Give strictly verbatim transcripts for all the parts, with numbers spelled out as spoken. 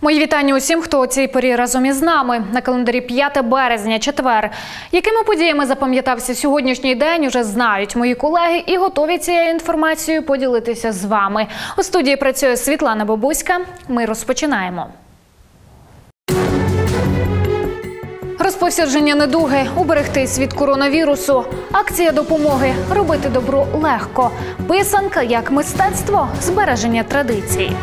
Мої вітання усім, хто у цій порі разом із нами. На календарі п'яте березня, четвер. Якими подіями запам'ятався сьогоднішній день, уже знають мої колеги і готові цією інформацією поділитися з вами. У студії працює Світлана Бабуська. Ми розпочинаємо. Розповсюдження недуги, уберегтись від коронавірусу, акція допомоги, робити добро легко, писанка як мистецтво, збереження традицій.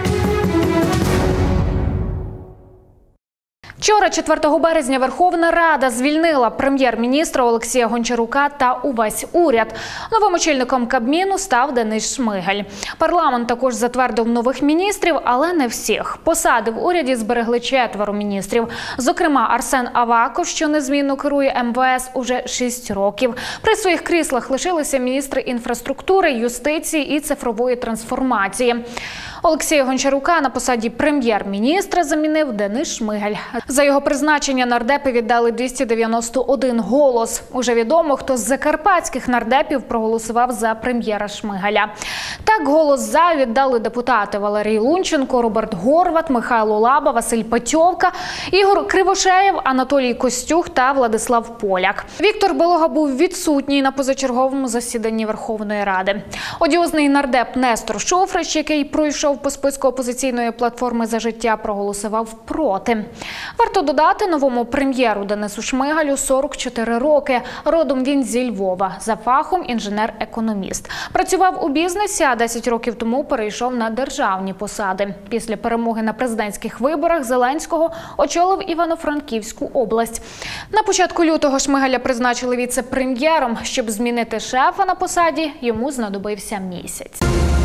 Вчора, четвертого березня, Верховна Рада звільнила прем'єр-міністра Олексія Гончарука та увесь уряд. Новим очільником Кабміну став Денис Шмигаль. Парламент також затвердив нових міністрів, але не всіх. Посади в уряді зберегли четверо міністрів. Зокрема, Арсен Аваков, що незмінно керує ем ве ес уже шість років. При своїх кріслах лишилися міністри інфраструктури, юстиції і цифрової трансформації. Олексія Гончарука на посаді прем'єр-міністра замінив Денис Шмигаль. За його призначення нардепи віддали двісті дев'яносто один голос. Уже відомо, хто з закарпатських нардепів проголосував за прем'єра Шмигаля. Так, голос «за» віддали депутати Валерій Лунченко, Роберт Горват, Михайло Лаба, Василь Петьовка, Ігор Кривошеєв, Анатолій Костюх та Владислав Поляк. Віктор Белога був відсутній на позачерговому засіданні Верховної Ради. Одіозний нардеп Нестор Шуфрич, який пройшов по списку опозиційної платформи «За життя», проголосував проти. Варто додати, новому прем'єру Денису Шмигалю сорок чотири роки. Родом він зі Львова. За фахом інженер-економіст. Працював у бізнесі, а десять років тому перейшов на державні посади. Після перемоги на президентських виборах Зеленського очолив Івано-Франківську область. На початку лютого Шмигаля призначили віце-прем'єром. Щоб змінити шефа на посаді, йому знадобився місяць.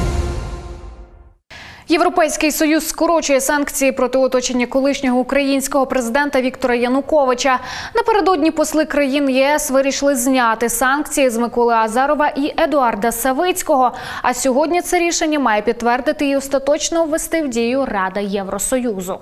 Європейський Союз скорочує санкції проти оточення колишнього українського президента Віктора Януковича. Напередодні посли країн є ес вирішили зняти санкції з Миколи Азарова і Едуарда Савицького. А сьогодні це рішення має підтвердити і остаточно ввести в дію Рада Євросоюзу.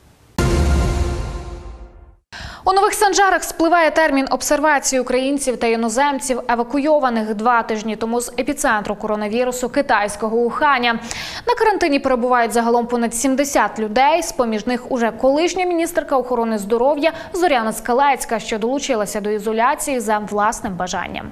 У Нових Санжарах спливає термін обсервації українців та іноземців, евакуйованих два тижні тому з епіцентру коронавірусу китайського Уханя. На карантині перебувають загалом понад сімдесят людей, з-поміж них уже колишня міністерка охорони здоров'я Зоряна Скалецька, що долучилася до ізоляції за власним бажанням.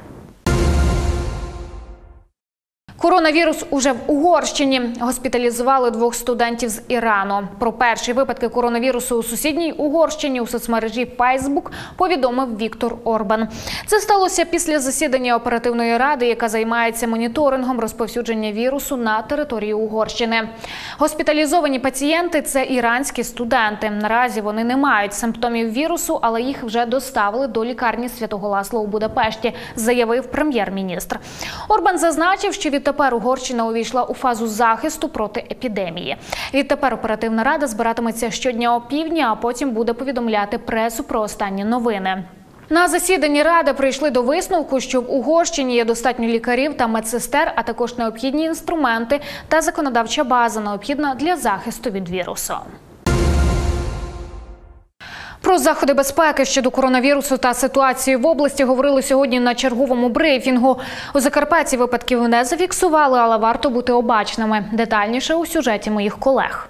Коронавірус уже в Угорщині. Госпіталізували двох студентів з Ірану. Про перші випадки коронавірусу у сусідній Угорщині у соцмережі Фейсбук повідомив Віктор Орбан. Це сталося після засідання оперативної ради, яка займається моніторингом розповсюдження вірусу на території Угорщини. Госпіталізовані пацієнти – це іранські студенти. Наразі вони не мають симптомів вірусу, але їх вже доставили до лікарні Святого Ласла у Будапешті, заявив прем'єр-міністр. Орбан зазначив, що від Відтепер Угорщина увійшла у фазу захисту проти епідемії. Відтепер оперативна рада збиратиметься щодня опівдні, а потім буде повідомляти пресу про останні новини. На засіданні Ради прийшли до висновку, що в Угорщині є достатньо лікарів та медсестер, а також необхідні інструменти та законодавча база, необхідна для захисту від вірусу. Про заходи безпеки щодо коронавірусу та ситуації в області говорили сьогодні на черговому брифінгу. У Закарпатті випадків не зафіксували, але варто бути обачними. Детальніше у сюжеті моїх колег.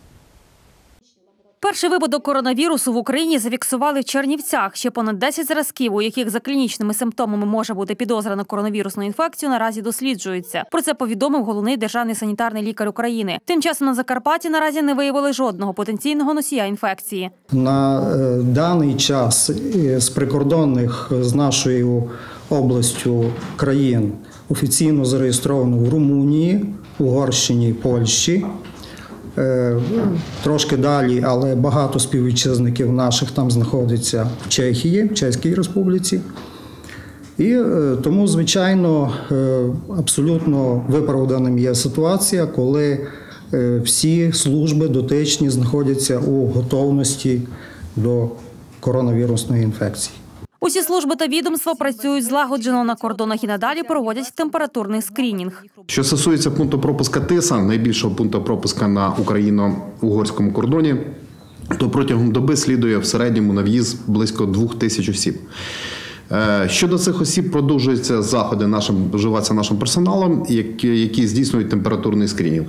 Перший випадок коронавірусу в Україні зафіксували в Чернівцях. Ще понад десять зразків, у яких за клінічними симптомами може бути підозра на коронавірусну інфекцію, наразі досліджуються. Про це повідомив головний державний санітарний лікар України. Тим часом на Закарпатті наразі не виявили жодного потенційного носія інфекції. На даний час з прикордонних з нашою областю країн офіційно зареєстровано в Румунії, Угорщині, Польщі. Трошки далі, але багато співвітчизників наших там знаходиться в Чехії, в Чеській Республіці. І тому, звичайно, абсолютно виправданим є ситуація, коли всі служби дотичні знаходяться у готовності до коронавірусної інфекції. Усі служби та відомства працюють злагоджено на кордонах і надалі проводять температурний скринінг. Що стосується пункту пропуска Тиса, найбільшого пункту пропуска на україно-угорському кордоні, то протягом доби слідує в середньому на в'їзд близько двох тисяч осіб. Щодо цих осіб продовжуються заходи нашим, вживаються нашим персоналом, які, які здійснюють температурний скринінг.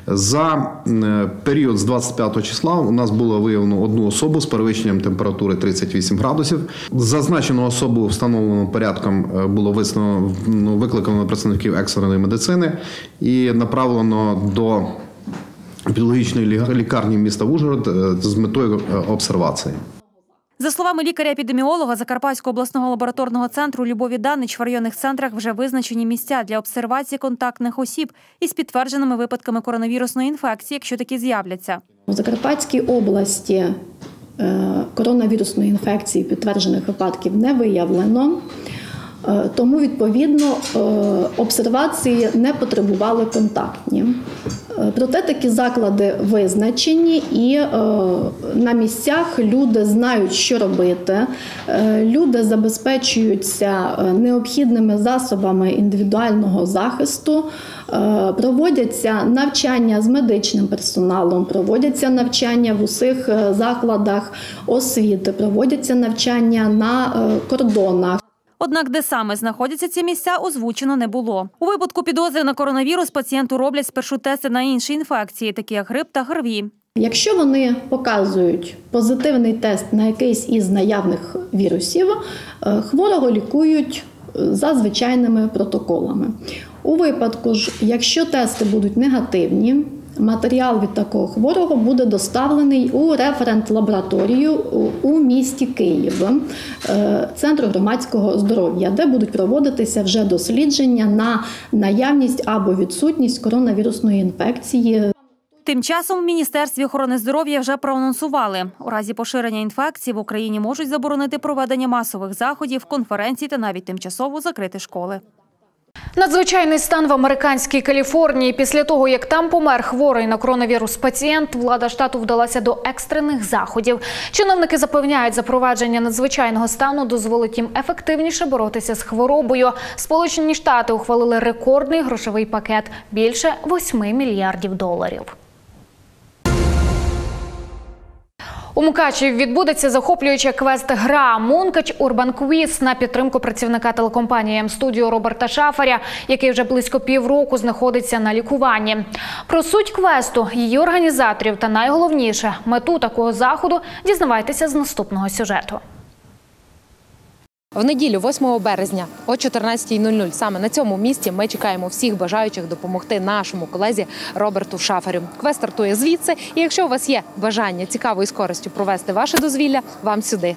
За період з двадцять п'ятого числа у нас було виявлено одну особу з перевищенням температури тридцять вісім градусів. Зазначену особу встановленим порядком було визнано, ну, викликано представників екстреної медицини і направлено до епідеміологічної лікарні міста Ужгород з метою обсервації. За словами лікаря-епідеміолога Закарпатського обласного лабораторного центру Любові Данич, в районних центрах вже визначені місця для обсервації контактних осіб із підтвердженими випадками коронавірусної інфекції, якщо такі з'являться. У Закарпатській області коронавірусної інфекції підтверджених випадків не виявлено. Тому, відповідно, обсервації не потребували контактні. Проте такі заклади визначені і на місцях люди знають, що робити. Люди забезпечуються необхідними засобами індивідуального захисту, проводяться навчання з медичним персоналом, проводяться навчання в усіх закладах освіти, проводяться навчання на кордонах. Однак де саме знаходяться ці місця, озвучено не було. У випадку підозри на коронавірус пацієнту роблять спершу тести на інші інфекції, такі як грип та ГРВІ. Якщо вони показують позитивний тест на якийсь із наявних вірусів, хворого лікують за звичайними протоколами. У випадку ж, якщо тести будуть негативні, матеріал від такого хворого буде доставлений у референт-лабораторію у місті Київ, Центру громадського здоров'я, де будуть проводитися вже дослідження на наявність або відсутність коронавірусної інфекції. Тим часом в Міністерстві охорони здоров'я вже проанонсували. У разі поширення інфекції в Україні можуть заборонити проведення масових заходів, конференцій та навіть тимчасово закрити школи. Надзвичайний стан в американській Каліфорнії. Після того, як там помер хворий на коронавірус пацієнт, влада штату вдалася до екстрених заходів. Чиновники запевняють, запровадження надзвичайного стану дозволить їм ефективніше боротися з хворобою. Сполучені Штати ухвалили рекордний грошовий пакет – більше восьми мільярдів доларів. У Мукачеві відбудеться захоплююча квест-гра «Мункач Урбан Квіз» на підтримку працівника телекомпанії М-студіо Роберта Шафаря, який вже близько півроку знаходиться на лікуванні. Про суть квесту, її організаторів та найголовніше – мету такого заходу дізнавайтеся з наступного сюжету. В неділю, восьмого березня о чотирнадцятій нуль нуль саме на цьому місці ми чекаємо всіх бажаючих допомогти нашому колезі Роберту Шафарю. Квест стартує звідси, і якщо у вас є бажання цікаво і з користю провести ваше дозвілля, вам сюди.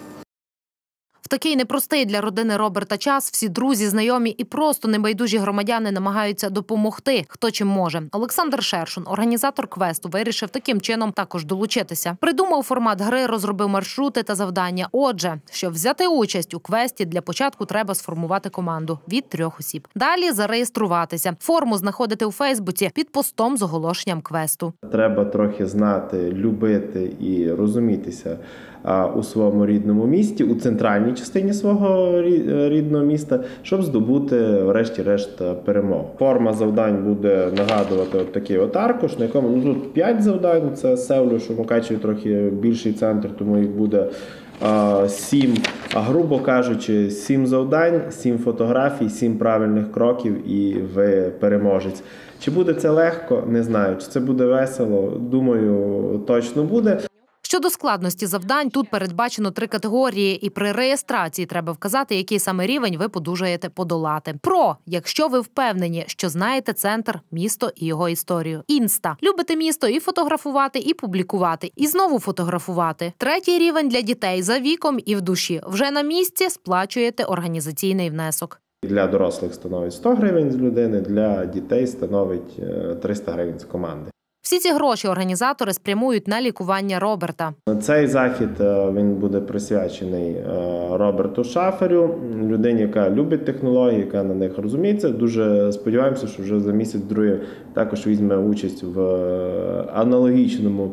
В такий непростий для родини Роберта час всі друзі, знайомі і просто небайдужі громадяни намагаються допомогти, хто чим може. Олександр Шершун, організатор квесту, вирішив таким чином також долучитися. Придумав формат гри, розробив маршрути та завдання. Отже, щоб взяти участь у квесті, для початку треба сформувати команду від трьох осіб. Далі зареєструватися. Форму знаходите у Фейсбуці під постом з оголошенням квесту. Треба трохи знати, любити і розумітися у своєму рідному місті, у центральній частині свого рідного міста, щоб здобути, врешті-решт, перемогу. Форма завдань буде нагадувати от такий от аркуш, на якому ну, тут п'ять завдань, це Севлю, що в Мукачеві трохи більший центр, тому їх буде а, сім, а грубо кажучи, сім завдань, сім фотографій, сім правильних кроків і ви переможець. Чи буде це легко? Не знаю. Чи це буде весело? Думаю, точно буде. Щодо складності завдань, тут передбачено три категорії, і при реєстрації треба вказати, який саме рівень ви подужаєте подолати. Про, якщо ви впевнені, що знаєте центр, місто і його історію. Інста. Любите місто і фотографувати, і публікувати, і знову фотографувати. Третій рівень для дітей за віком і в душі. Вже на місці сплачуєте організаційний внесок. Для дорослих становить сто гривень з людини, для дітей становить триста гривень з команди. Всі ці гроші організатори спрямують на лікування Роберта. Цей захід він буде присвячений Роберту Шафарю, людині, яка любить технології, яка на них розуміється. Дуже сподіваємося, що вже за місяць-другий також візьме участь в аналогічному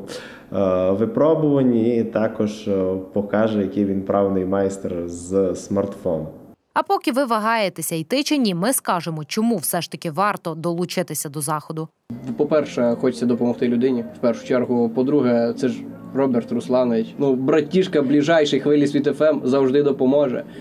випробуванні і також покаже, який він правний майстер з смартфону. А поки ви вагаєтеся йти чи ні, ми скажемо, чому все ж таки варто долучитися до заходу. По-перше, хочеться допомогти людині, в першу чергу. По-друге, це ж Роберт Русланович. Ну, братішка ближайший, Хвилі Світ еф ем завжди допоможе.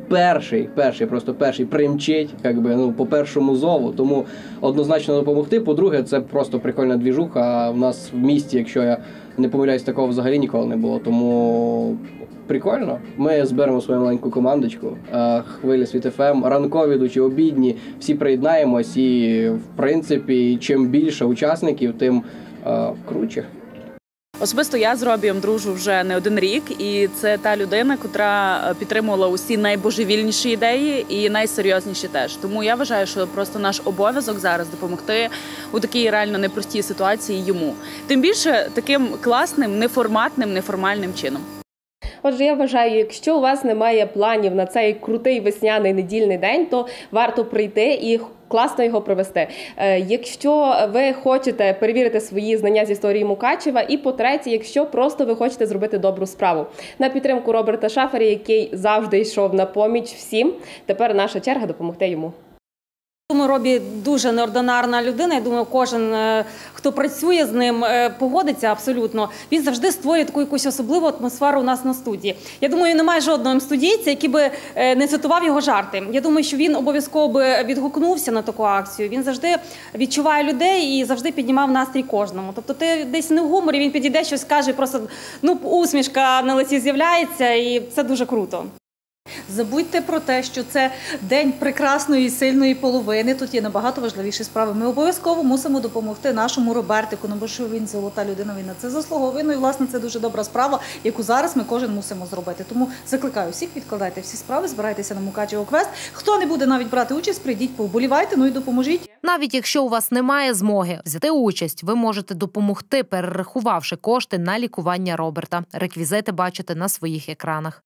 перший, перший, просто перший примчить, якби, ну, по першому зову, тому однозначно допомогти. По-друге, це просто прикольна двіжуха, в нас в місті, якщо я не помиляюсь, такого взагалі ніколи не було, тому прикольно. Ми зберемо свою маленьку командочку, Хвиля Світ еф ем, ранкові, йдучі, обідні, всі приєднаємось і, в принципі, чим більше учасників, тим е, круче. Особисто я з Робієм дружу вже не один рік, і це та людина, яка підтримувала усі найбожевільніші ідеї і найсерйозніші теж. Тому я вважаю, що просто наш обов'язок зараз допомогти у такій реально непростій ситуації йому. Тим більше таким класним, неформатним, неформальним чином. Отже, я вважаю, якщо у вас немає планів на цей крутий весняний недільний день, то варто прийти і класно його провести. Якщо ви хочете перевірити свої знання з історії Мукачева, і по-третє, якщо просто ви хочете зробити добру справу. На підтримку Роберта Шафаря, який завжди йшов на поміч всім, тепер наша черга допомогти йому. Думаю, Робі дуже неординарна людина. Я думаю, кожен, хто працює з ним, погодиться абсолютно. Він завжди створює таку якусь особливу атмосферу у нас на студії. Я думаю, немає жодного студійця, який би не цитував його жарти. Я думаю, що він обов'язково би відгукнувся на таку акцію. Він завжди відчуває людей і завжди піднімав настрій кожному. Тобто ти десь не в гуморі, він підійде, щось каже, просто ну, усмішка на лиці з'являється, і це дуже круто. Забудьте про те, що це день прекрасної і сильної половини. Тут є набагато важливіші справи. Ми обов'язково мусимо допомогти нашому Робертику, бо що він золота людина, він на це заслуговує. Ну і, власне, це дуже добра справа, яку зараз ми кожен мусимо зробити. Тому закликаю всіх, відкладайте всі справи, збирайтеся на Мукачево Квест. Хто не буде навіть брати участь, прийдіть, повболівайте, ну і допоможіть. Навіть якщо у вас немає змоги взяти участь, ви можете допомогти, перерахувавши кошти на лікування Роберта. Реквізити бачите на своїх екранах.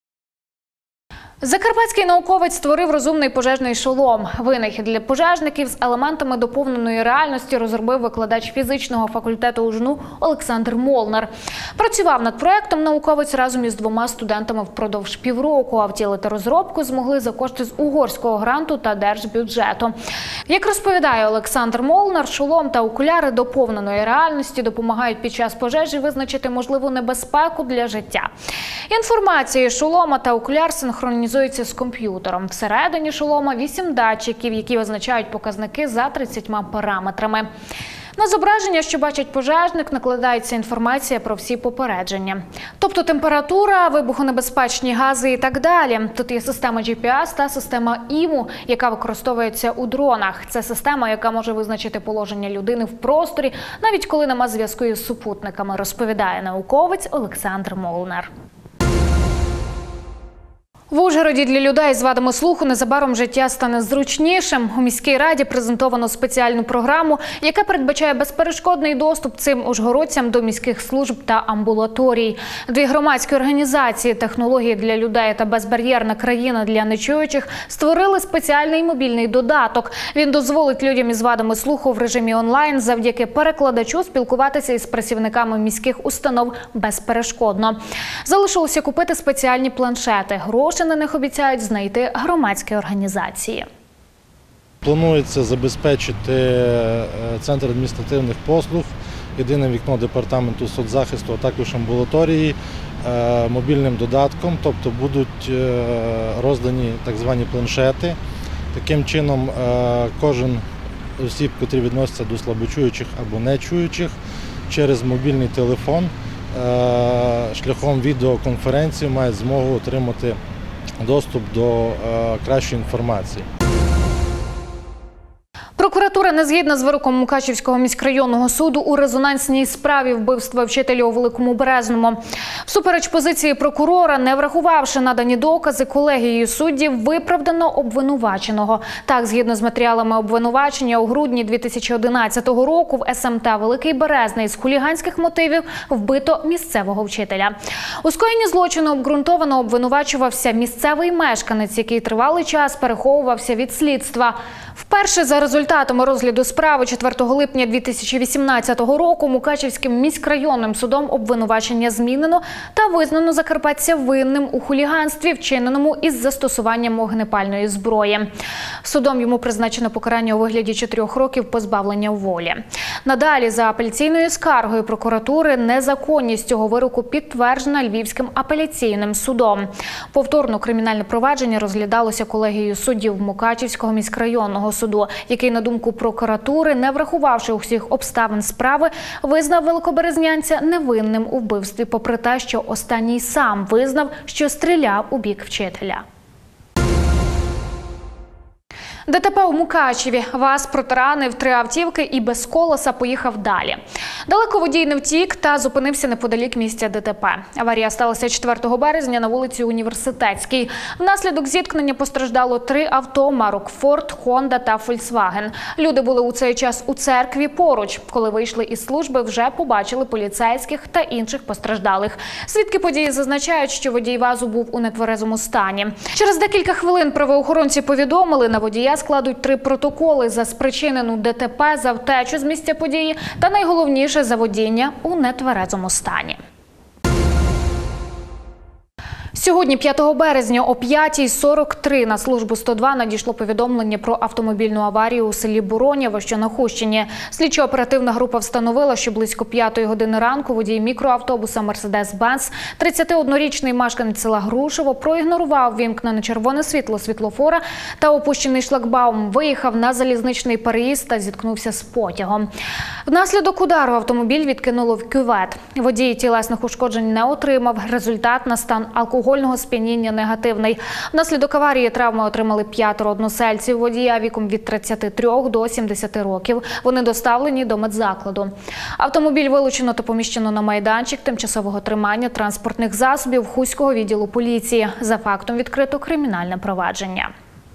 Закарпатський науковець створив розумний пожежний шолом. Винахід для пожежників з елементами доповненої реальності розробив викладач фізичного факультету у ЖНУ Олександр Молнар. Працював над проєктом науковець разом із двома студентами впродовж півроку, а втілити розробку змогли за кошти з угорського гранту та держбюджету. Як розповідає Олександр Молнар, шолом та окуляри доповненої реальності допомагають під час пожежі визначити можливу небезпеку для життя. Інформація шолома та окуляр синхронізуються з комп'ютером. Всередині шолома вісім датчиків, які визначають показники за тридцятьма параметрами. На зображення, що бачить пожежник, накладається інформація про всі попередження. Тобто температура, вибухонебезпечні гази і так далі. Тут є система джі пі ес та система ІМУ, яка використовується у дронах. Це система, яка може визначити положення людини в просторі, навіть коли нема зв'язку із супутниками, розповідає науковець Олександр Молнар. В Ужгороді для людей з вадами слуху незабаром життя стане зручнішим. У міській раді презентовано спеціальну програму, яка передбачає безперешкодний доступ цим ужгородцям до міських служб та амбулаторій. Дві громадські організації «Технології для людей» та «Безбар'єрна країна для нечуючих» створили спеціальний мобільний додаток. Він дозволить людям із вадами слуху в режимі онлайн завдяки перекладачу спілкуватися із працівниками міських установ безперешкодно. Залишилося купити спеціальні планшети. Гроші на них обіцяють знайти громадські організації. Планується забезпечити центр адміністративних послуг, єдине вікно департаменту соцзахисту, а також амбулаторії мобільним додатком, тобто будуть роздані так звані планшети. Таким чином кожен осіб, котрі відносяться до слабочуючих або нечуючих, через мобільний телефон шляхом відеоконференції мають змогу отримати доступ до кращої інформації. Прокуратура не згідна з вироком Мукачівського міськрайонного суду у резонансній справі вбивства вчителя у Великому Березному. Всупереч позиції прокурора, не врахувавши надані докази, колегією суддів виправдано обвинуваченого. Так, згідно з матеріалами обвинувачення, у грудні дві тисячі одинадцятого року в ес ем те Великий Березний з хуліганських мотивів вбито місцевого вчителя. У скоєнні злочину обґрунтовано обвинувачувався місцевий мешканець, який тривалий час переховувався від слідства. Вперше за результатами розгляду розгляду справи четвертого липня дві тисячі вісімнадцятого року Мукачівським міськрайонним судом обвинувачення змінено та визнано закарпатця винним у хуліганстві, вчиненому із застосуванням вогнепальної зброї. Судом йому призначено покарання у вигляді чотирьох років позбавлення волі. Надалі, за апеляційною скаргою прокуратури, незаконність цього вироку підтверджена Львівським апеляційним судом. Повторно кримінальне провадження розглядалося колегією суддів Мукачівського міськрайонного суду, який, на думку прокуратури, не врахувавши усіх обставин справи, визнав великоберезнянця невинним у вбивстві, попри те, що останній сам визнав, що стріляв у бік вчителя. ДТП у Мукачеві. ВАЗ протаранив три автівки і без колеса поїхав далі. Далеко водій не втік та зупинився неподалік місця ДТП. Аварія сталася четвертого березня на вулиці Університетській. Внаслідок зіткнення постраждало три авто марок «Форд», «Хонда» та «Фольксваген». Люди були у цей час у церкві поруч. Коли вийшли із служби, вже побачили поліцейських та інших постраждалих. Свідки події зазначають, що водій ВАЗу був у нетверезому стані. Через декілька хвилин правоохоронці повідомили, на водія складуть три протоколи за спричинену ДТП, за втечу з місця події та, найголовніше, за водіння у нетверезому стані. Сьогодні, п'ятого березня, о п'ятій сорок три на службу сто два надійшло повідомлення про автомобільну аварію у селі Буронєво, що на Хустині. Слідчо-оперативна група встановила, що близько п'ятої години ранку водій мікроавтобуса «Мерседес-Бенц», тридцятиоднорічний мешканець села Грушево, проігнорував вімкнене червоне світло світлофора та опущений шлагбаум, виїхав на залізничний переїзд та зіткнувся з потягом. Внаслідок удару автомобіль відкинуло в кювет. Водій тілесних ушкоджень не отримав. Результат на стан алкогольного сп'яніння негативний. Внаслідок аварії травми отримали п'ятеро односельців водія віком від тридцяти трьох до сімдесяти років. Вони доставлені до медзакладу. Автомобіль вилучено та поміщено на майданчик тимчасового тримання транспортних засобів Хуського відділу поліції. За фактом відкрито кримінальне провадження.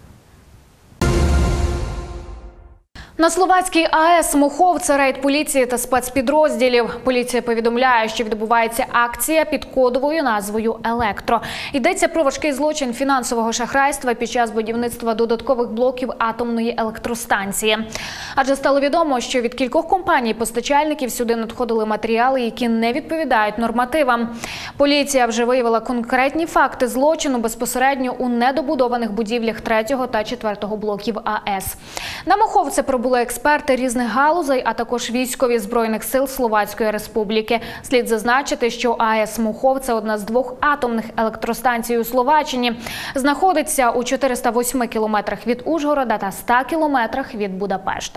На Словацькій АЕС Моховце рейд поліції та спецпідрозділів. Поліція повідомляє, що відбувається акція під кодовою назвою «Електро». Йдеться про важкий злочин фінансового шахрайства під час будівництва додаткових блоків атомної електростанції. Адже стало відомо, що від кількох компаній-постачальників сюди надходили матеріали, які не відповідають нормативам. Поліція вже виявила конкретні факти злочину безпосередньо у недобудованих будівлях третього та четвертого блоків АЕС. На Моховце прибули були експерти різних галузей, а також військові Збройних сил Словацької Республіки. Слід зазначити, що АЕС Моховце – одна з двох атомних електростанцій у Словаччині. Знаходиться у чотириста восьми кілометрах від Ужгорода та ста кілометрах від Будапешта.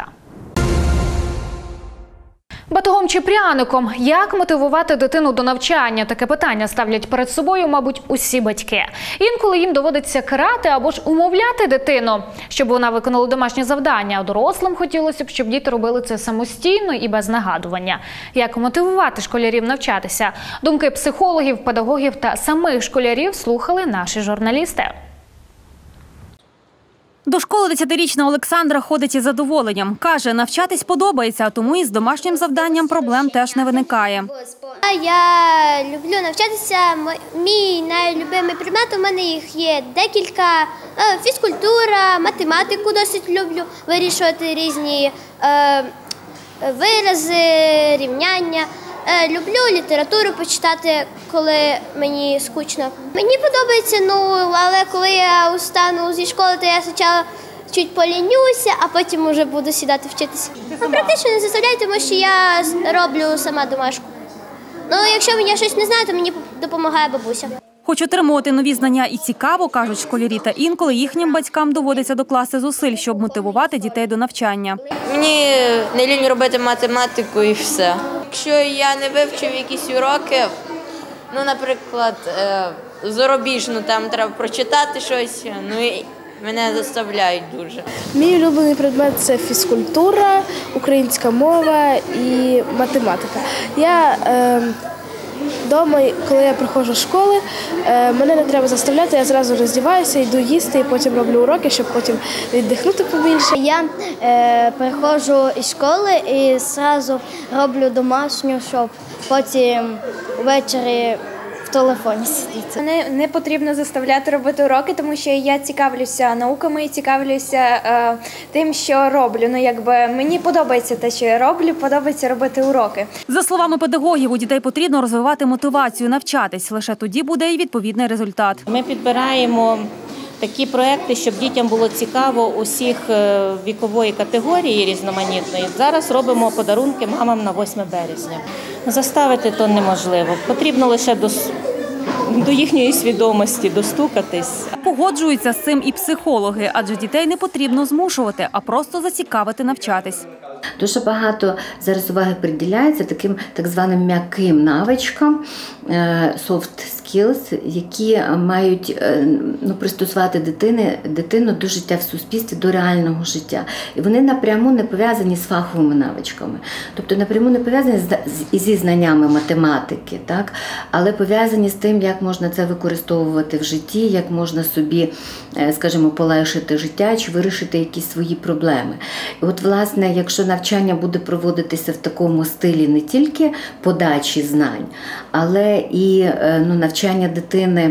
Батогом чи пряником? Як мотивувати дитину до навчання? Таке питання ставлять перед собою, мабуть, усі батьки. Інколи їм доводиться карати або ж умовляти дитину, щоб вона виконала домашнє завдання. А дорослим хотілося б, щоб діти робили це самостійно і без нагадування. Як мотивувати школярів навчатися? Думки психологів, педагогів та самих школярів слухали наші журналісти. До школи десятирічна Олександра ходить із задоволенням. Каже, навчатись подобається, тому і з домашнім завданням проблем теж не виникає. Я люблю навчатися. Мій найлюбимий предмет, у мене їх є декілька. Фізкультура, математику досить люблю, вирішувати різні е, вирази, рівняння. Люблю літературу почитати, коли мені скучно. Мені подобається, ну, але коли я устану зі школи, то я спочатку чуть полінюся, а потім вже буду сідати вчитися. Ну, практично не заставляю, тому що я роблю сама домашку. Ну, якщо я щось не знаю, то мені допомагає бабуся. Хоч отримувати нові знання і цікаво, кажуть школярі, та інколи їхнім батькам доводиться докласти зусиль, щоб мотивувати дітей до навчання. Мені не лінь робити математику і все. Якщо я не вивчив якісь уроки, ну, наприклад, зарубіжну, там треба прочитати щось, ну і мене заставляють дуже. Мій улюблений предмет – це фізкультура, українська мова і математика. Я е, вдома, коли я приходжу з школи, е, мене не треба заставляти, я зразу роздіваюся, йду їсти і потім роблю уроки, щоб потім віддихнути побільше. Я е, приходжу із школи і зразу роблю домашню, щоб потім ввечері в телефоні сидіти. Мене не потрібно заставляти робити уроки, тому що я цікавлюся науками і цікавлюся е, тим, що роблю. Ну, якби мені подобається те, що я роблю, подобається робити уроки. За словами педагогів, у дітей потрібно розвивати мотивацію навчатись. Лише тоді буде і відповідний результат. Ми підбираємо такі проекти, щоб дітям було цікаво усіх вікової категорії різноманітної. Зараз робимо подарунки мамам на восьме березня. Заставити то неможливо. Потрібно лише до, до їхньої свідомості достукатись. Погоджуються з цим і психологи, адже дітей не потрібно змушувати, а просто зацікавити навчатись. Дуже багато зараз уваги приділяється таким так званим м'яким навичкам, soft skills, які мають ну, пристосувати дитини, дитину до життя в суспільстві, до реального життя. І вони напряму не пов'язані з фаховими навичками. Тобто напряму не пов'язані зі знаннями математики, так? Але пов'язані з тим, як можна це використовувати в житті, як можна собі, скажімо, полегшити життя чи вирішити якісь свої проблеми. І от, власне, якщо навчання буде проводитися в такому стилі не тільки подачі знань, але і ну, навчання дитини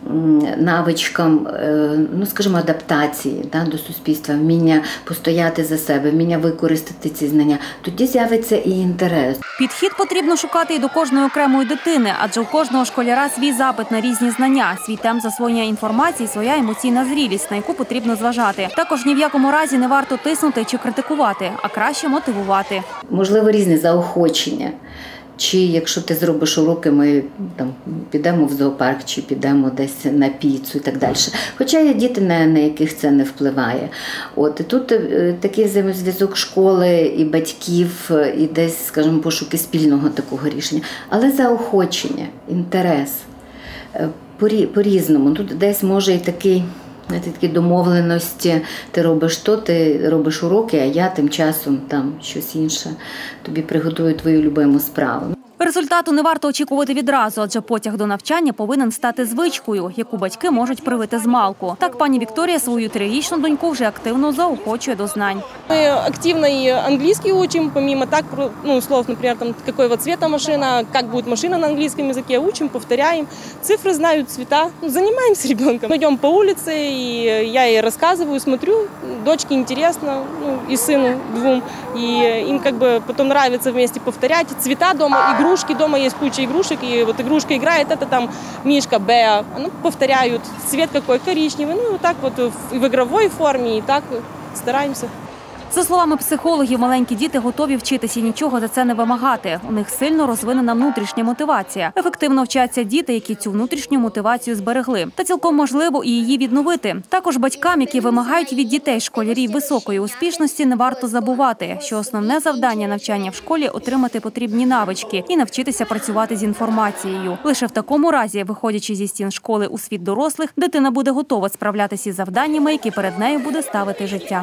навичкам, ну, скажімо, адаптації да, до суспільства, вміння постояти за себе, вміння використати ці знання, тоді з'явиться і інтерес. Підхід потрібно шукати і до кожної окремої дитини, адже у кожного школяра свій запит на різні знання, свій темп засвоєння інформації, своя емоційна зрілість, на яку потрібно зважати. Також ні в якому разі не варто тиснути чи критикувати, а краще мотивувати. Можливо, різне заохочення. Чи якщо ти зробиш уроки, ми там підемо в зоопарк, чи підемо десь на піцу і так далі. Хоча є діти, на, на яких це не впливає. От, і тут е, такий взаємозв'язок школи і батьків, і десь, скажімо, пошуки спільного такого рішення. Але заохочення, інтерес, е, по-різному. Тут десь може і такий... Знаєте, такі домовленості, ти робиш то, ти робиш уроки, а я тим часом там щось інше тобі приготую твою любиму справу. Результату не варто очікувати відразу, адже потяг до навчання повинен стати звичкою, яку батьки можуть привити змалку. Так пані Вікторія свою трирічну доньку вже активно заохочує до знань. Мы активно и английский учим, помимо так, ну, слов, например, там, какого цвета машина, как будет машина на английском языке, учим, повторяем. Цифры знают, цвета. Ну, занимаемся ребенком. Мы идем по улице, и я ей рассказываю, смотрю, дочке интересно, ну, и сыну двум, и им как бы потом нравится вместе повторять. Цвета дома, игрушки дома, есть куча игрушек, и вот игрушка играет, это там Мишка, Беа, ну, повторяют, цвет какой, коричневый, ну, вот так вот и в игровой форме, и так стараемся. За словами психологів, маленькі діти готові вчитися і нічого за це не вимагати. У них сильно розвинена внутрішня мотивація. Ефективно вчаться діти, які цю внутрішню мотивацію зберегли. Та цілком можливо і її відновити. Також батькам, які вимагають від дітей школярів високої успішності, не варто забувати, що основне завдання навчання в школі – отримати потрібні навички і навчитися працювати з інформацією. Лише в такому разі, виходячи зі стін школи у світ дорослих, дитина буде готова справлятися із завданнями, які перед нею буде ставити життя.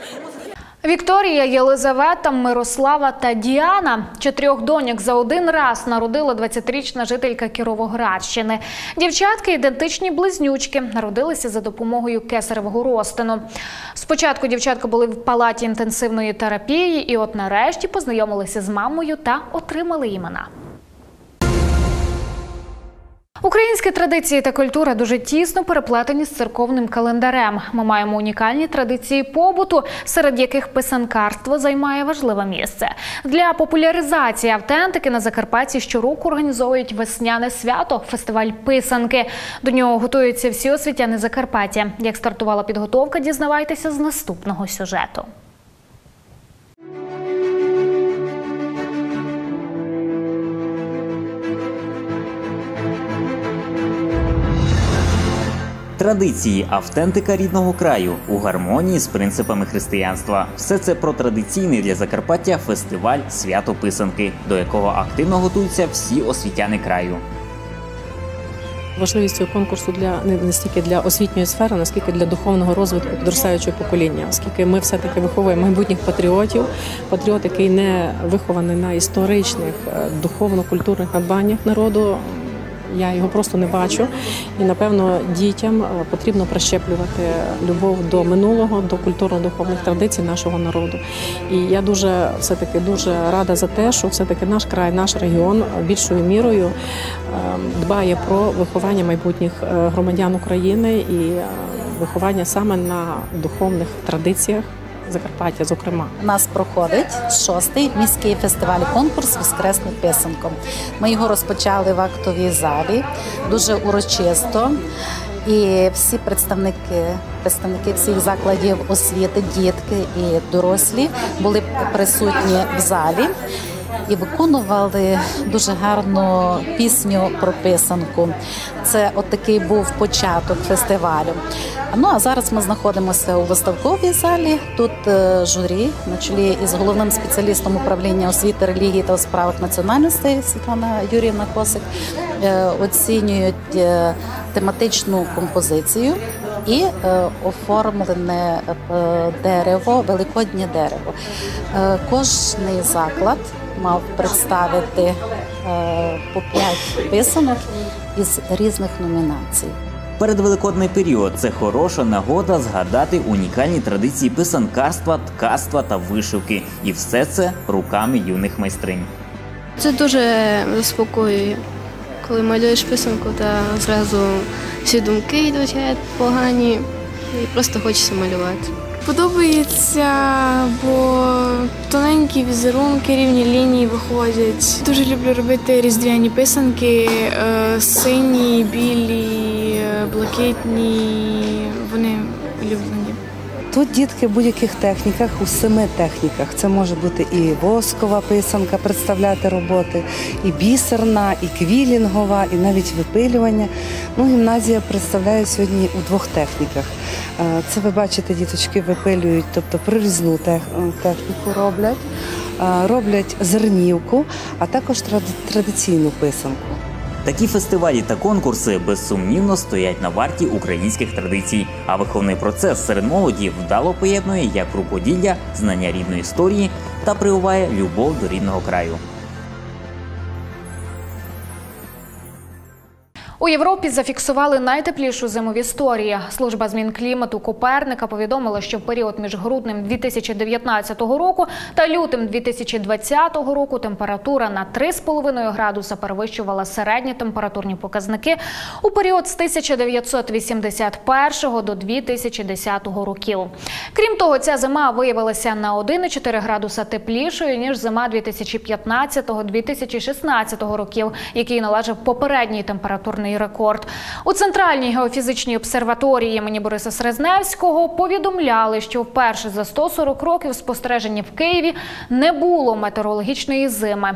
Вікторія, Єлизавета, Мирослава та Діана. Чотирьох доньок за один раз народила двадцятирічна жителька Кіровоградщини. Дівчатки – ідентичні близнючки, народилися за допомогою кесаревого розтину. Спочатку дівчатка були в палаті інтенсивної терапії і от нарешті познайомилися з мамою та отримали імена. Українські традиції та культура дуже тісно переплетені з церковним календарем. Ми маємо унікальні традиції побуту, серед яких писанкарство займає важливе місце. Для популяризації автентики на Закарпатті щороку організовують весняне свято – фестиваль писанки. До нього готуються всі освітяни Закарпаття. Як стартувала підготовка, дізнавайтеся з наступного сюжету. Традиції, автентика рідного краю у гармонії з принципами християнства. Все це про традиційний для Закарпаття фестиваль «Свято писанки», до якого активно готуються всі освітяни краю. Важливість цього конкурсу для не стільки для освітньої сфери, наскільки для духовного розвитку підростаючого покоління, оскільки ми все-таки виховуємо майбутніх патріотів, патріот, який не вихований на історичних, духовно-культурних надбаннях народу, Я його просто не бачу. І, напевно, дітям потрібно прищеплювати любов до минулого, до культурно-духовних традицій нашого народу. І я дуже, все-таки, дуже рада за те, що все-таки наш край, наш регіон більшою мірою дбає про виховання майбутніх громадян України і виховання саме на духовних традиціях Закарпаття, зокрема. У нас проходить шостий міський фестиваль-конкурс «Воскресну писанку». Ми його розпочали в актовій залі, дуже урочисто. І всі представники, представники всіх закладів освіти, дітки і дорослі були присутні в залі і виконували дуже гарну пісню про писанку. Це от такий був початок фестивалю. Ну а зараз ми знаходимося у виставковій залі. Тут журі на чолі із головним спеціалістом управління освіти, релігії та у справах національностей Світлана Юріївна Косик оцінюють тематичну композицію і оформлене дерево, великоднє дерево. Кожний заклад мав представити по п'ять писанок із різних номінацій. Передвеликодний період – це хороша нагода згадати унікальні традиції писанкарства, ткацтва та вишивки. І все це руками юних майстринь. Це дуже заспокоює. Коли малюєш писанку, то зразу всі думки йдуть погані і просто хочеться малювати. Подобається, бо тоненькі візерунки, рівні лінії виходять. Дуже люблю робити різдвяні писанки, сині, білі, блакитні, вони улюблені. Тут дітки в будь-яких техніках, у семи техніках. Це може бути і воскова писанка, представляти роботи, і бісерна, і квілінгова, і навіть випилювання. Ну, гімназія представляє сьогодні у двох техніках. Це, ви бачите, діточки випилюють, тобто прорізну техніку роблять, роблять зернівку, а також традиційну писанку. Такі фестивалі та конкурси безсумнівно стоять на варті українських традицій, а виховний процес серед молоді вдало поєднує як рукоділля, знання рідної історії та прививає любов до рідного краю. У Європі зафіксували найтеплішу зиму в історії. Служба змін клімату Коперника повідомила, що в період між груднем дві тисячі дев'ятнадцятого року та лютим дві тисячі двадцятого року температура на три з половиною градуса перевищувала середні температурні показники у період з тисяча дев'ятсот вісімдесят першого до дві тисячі десятого років. Крім того, ця зима виявилася на один цілих чотири градуса теплішою, ніж зима дві тисячі п'ятнадцятого - дві тисячі шістнадцятого років, який належав попередній температурний рекорд. У Центральній геофізичній обсерваторії імені Бориса Срезневського повідомляли, що вперше за сто сорок років спостереження в Києві не було метеорологічної зими.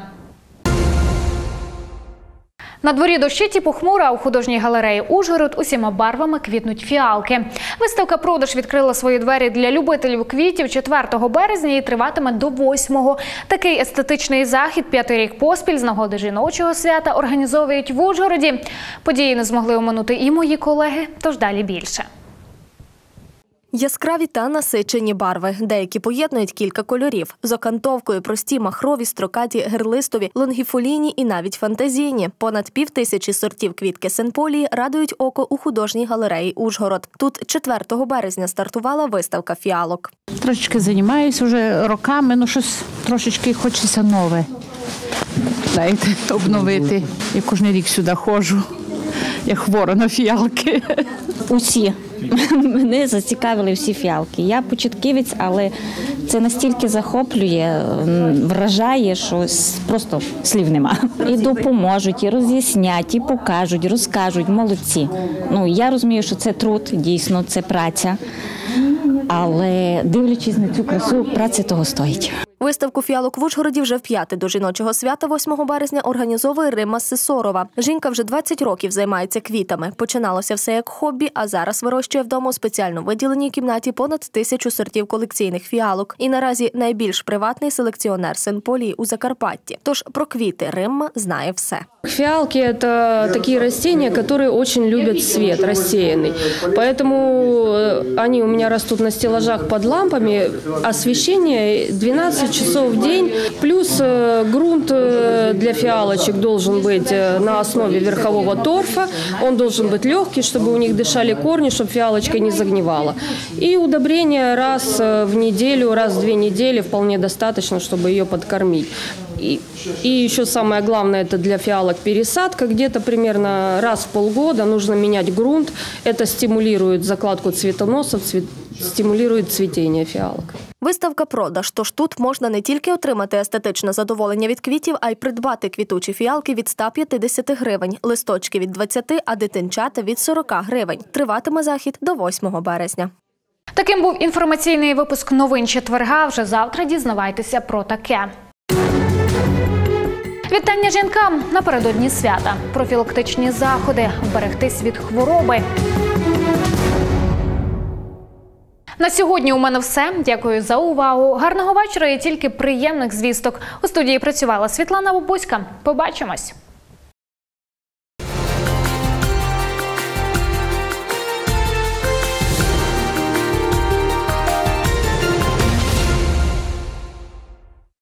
На дворі дощить і похмуро, а у художній галереї «Ужгород» усіма барвами квітнуть фіалки. Виставка «Продаж» відкрила свої двері для любителів квітів четвертого березня і триватиме до восьмого. Такий естетичний захід п'ятий рік поспіль з нагоди жіночого свята організовують в Ужгороді. Події не змогли оминути і мої колеги, тож далі більше. Яскраві та насичені барви. Деякі поєднують кілька кольорів. З окантовкою прості, махрові, строкаті, гирлистові, лонгіфолійні і навіть фантазійні. Понад пів тисячі сортів квітки сенполії радують око у художній галереї «Ужгород». Тут четвертого березня стартувала виставка фіалок. Трошечки займаюся вже роками, ну щось трошечки хочеться нове. Знаєте, обновити. Я кожен рік сюди ходжу. Я хвора на фіалки. Усі. Мене зацікавили всі фіалки. Я початківець, але це настільки захоплює, вражає, що просто слів нема. І допоможуть, і роз'яснять, і покажуть, розкажуть. Молодці. Ну, я розумію, що це труд, дійсно, це праця. Але дивлячись на цю красу, праця того стоїть. Виставку фіалок в Ужгороді вже вп'яте до жіночого свята восьмого березня організовує Римма Сисорова. Жінка вже двадцять років займається квітами. Починалося все як хобі, а зараз вирощує вдома у спеціально виділеній кімнаті понад тисячу сортів колекційних фіалок. І наразі найбільш приватний селекціонер сенполії у Закарпатті. Тож про квіти Римма знає все. Фиалки – это такие растения, которые очень любят свет рассеянный. Поэтому они у меня растут на стеллажах под лампами. Освещение двенадцать десять часов в день. Плюс э, грунт э, для фиалочек должен быть э, на основе верхового торфа. Он должен быть легкий, чтобы у них дышали корни, чтобы фиалочка не загнивала. И удобрения раз э, в неделю, раз в две недели вполне достаточно, чтобы ее подкормить. И, и еще самое главное, это для фиалок пересадка. Где-то примерно раз в полгода нужно менять грунт. Это стимулирует закладку цветоносов, цвет, стимулирует цвітіння фіалок. Виставка «Продаж», тож тут можна не тільки отримати естетичне задоволення від квітів, а й придбати квітучі фіалки від ста п'ятдесяти гривень, листочки від двадцяти, а дитинчата від сорока гривень. Триватиме захід до восьмого березня. Таким був інформаційний випуск новин четверга. Вже завтра дізнавайтеся про таке. Вітання жінкам напередодні свята. Профілактичні заходи. Вберегтись від хвороби. На сьогодні у мене все. Дякую за увагу. Гарного вечора і тільки приємних звісток. У студії працювала Світлана Бабуська. Побачимось.